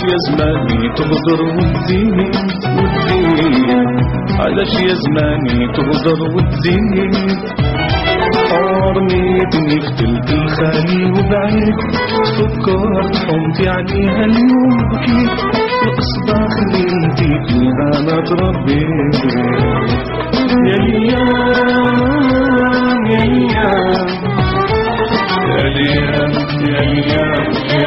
يا زماني تغدر وتزين علاش يا زماني تغدر وتزين حرميتني في تلك الخالي وبعيد فكرت حمتي عليها اليوم بكيت القصبة خليتي فيها انا تربيت يا ليام يا ليام يا ليام يا ليام يا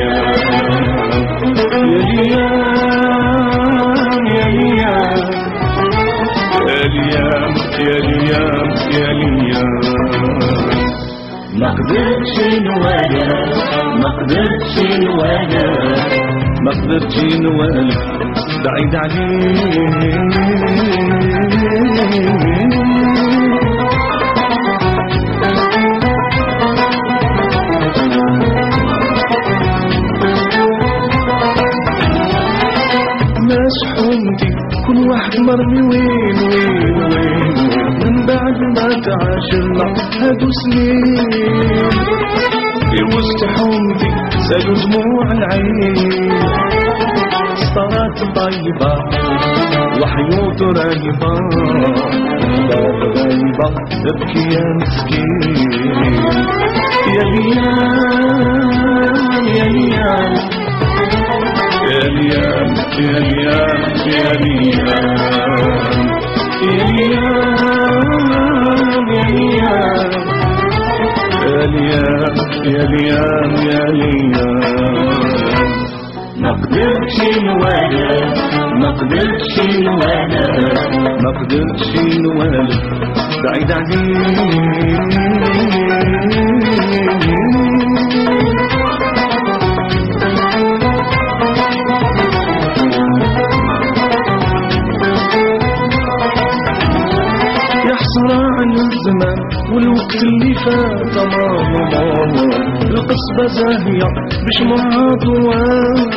ليام يا ليام يا ليام يا ليام يا ليام ما قدرتش نواجه ما قدرتش نواجه ما قدرتش نوالف بعيد عليك حومتي كل واحد مرمي وين وين وين من بعد ما تعاشرنا هادو سنين في وسط حومتي سالوا دموع العين سطرات طيبة وحيوط رايبة غايبة تبكي يا مسكين يا ليام يا ليام يا ليام يا ليام يا ليام يا ليام يا ليام يا ليام يا ليام ما قدرتش نواجه ما قدرتش نواجه ما قدرتش نوالف بعيد عليك عن الزمان والوقت اللي فات ماما القصبة زاهية بشمعها ضوات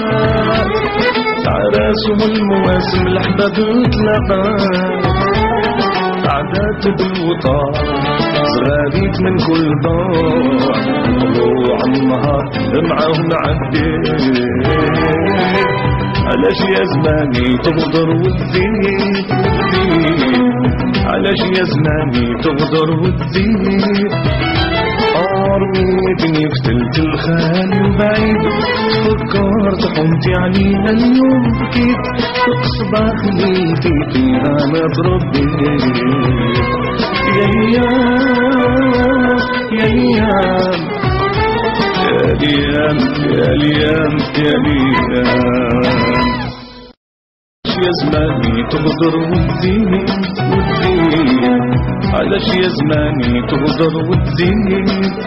عراسهم المواسم الأحباب تلاقات عادات بالوطار زغاريت من كل دار طلوع النهار معاهم عديت علاش يا زماني تغدر وتزيد علاش يا زماني تغدر وتزيد رميتني في تلك الخالي وبعيد فكرت حمتي عليها اليوم بكيت القصبة خليتي فيها ما تربيت يا ليام يا ليام يا ليام يا ليام يا ليام يا زماني تغدر وتزين علاش يا زماني تغدر وتزين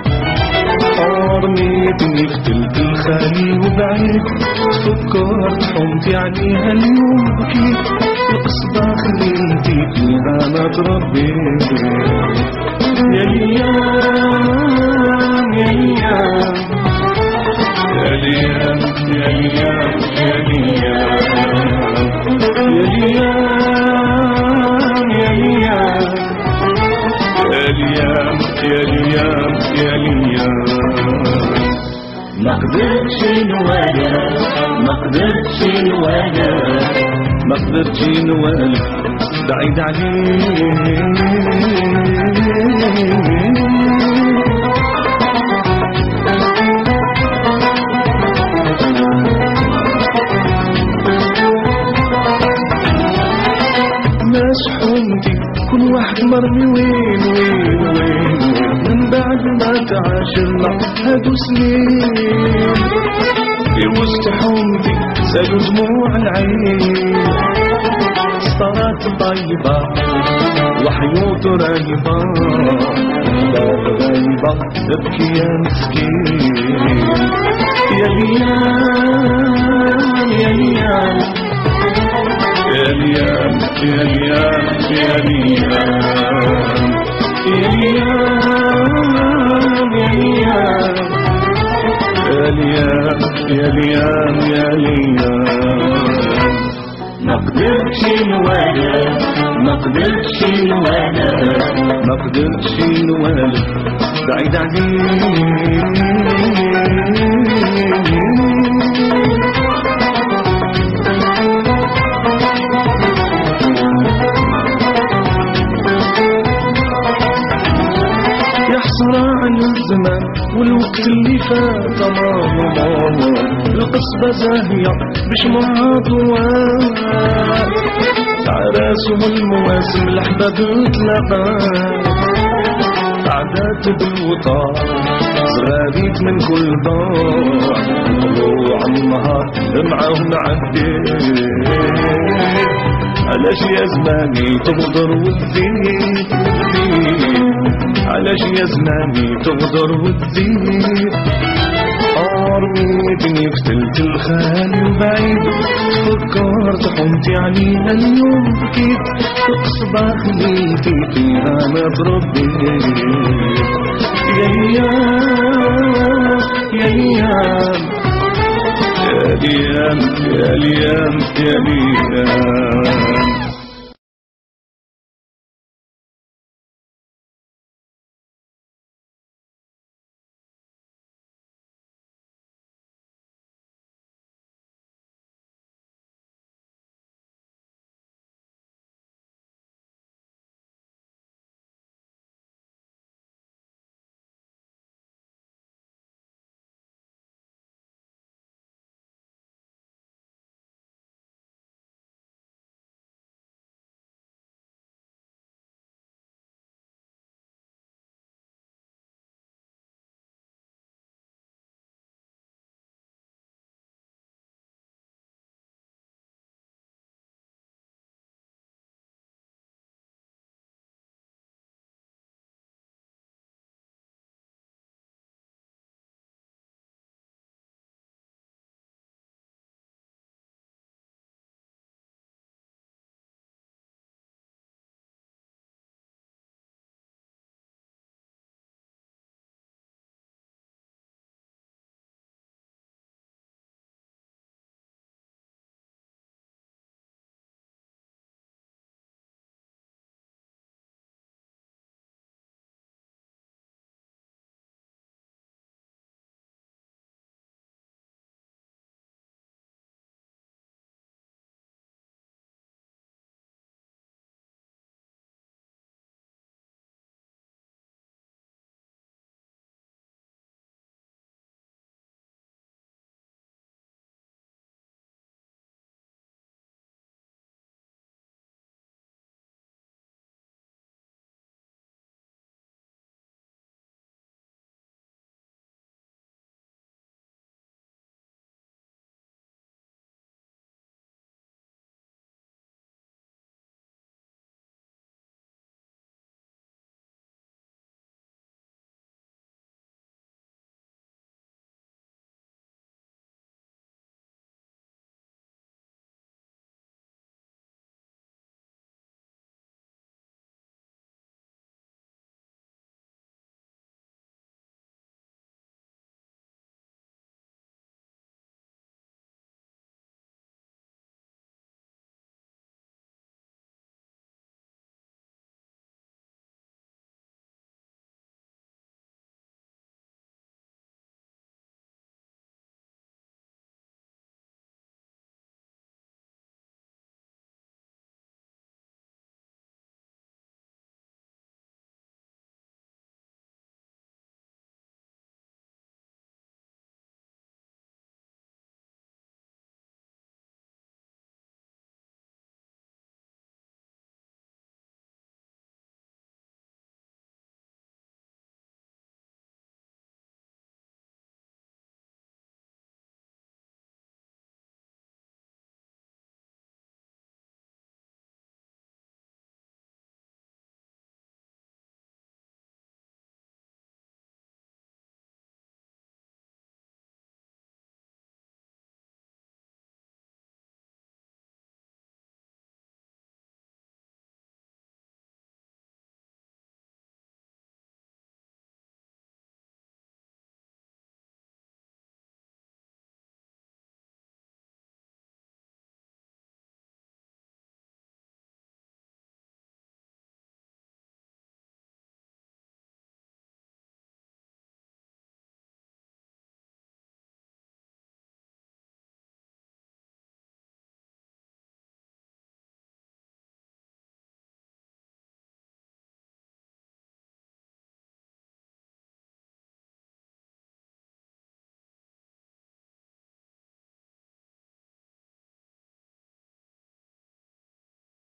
رميتني في تلك الخالي وبعيد فكرت حمتي عليها اليوم بكيت القصبة خليتي فيها ما تربيت يا ليام يا ليام يا ليام يا ليام يا ليام يا ليام يا ليام يا ليام يا ليام ما قدرتش نواجه ما قدرتش نواجه ما قدرتش نوالف بعيد عليك حومتي كل واحد مرمي وين وين وين من بعد ما تعاشرنا هادو سنين في وسط حومتي سالوا دموع العين سطرات طيبة وحيوط رايبة غايبة تبكي يا مسكين يا ليام يا ليام يا ليام يا ليام يا ليام يا ليام يا ليام يا ليام يا ليام ما قدرتش نواجه ما قدرتش نواجه ما قدرتش نوالف بعيد عليك الوقت اللي فات ماما القصبة زاهية بشمعها طوال عراس والمواسم الأحباب تلاقى عادات بالوطار زغاريت من كل دار طلوع النهار معاهم نعدي علاش يا زماني تغدر وتزيد علاش يا زماني تغدر وتزيد رميتني في تلت الخالي وبعيد فكرت حمتي علينا اليوم بكيت تقصبة خليتي فيها ما تربيت يا ايام يا ايام يا ايام يا ايام يا ايام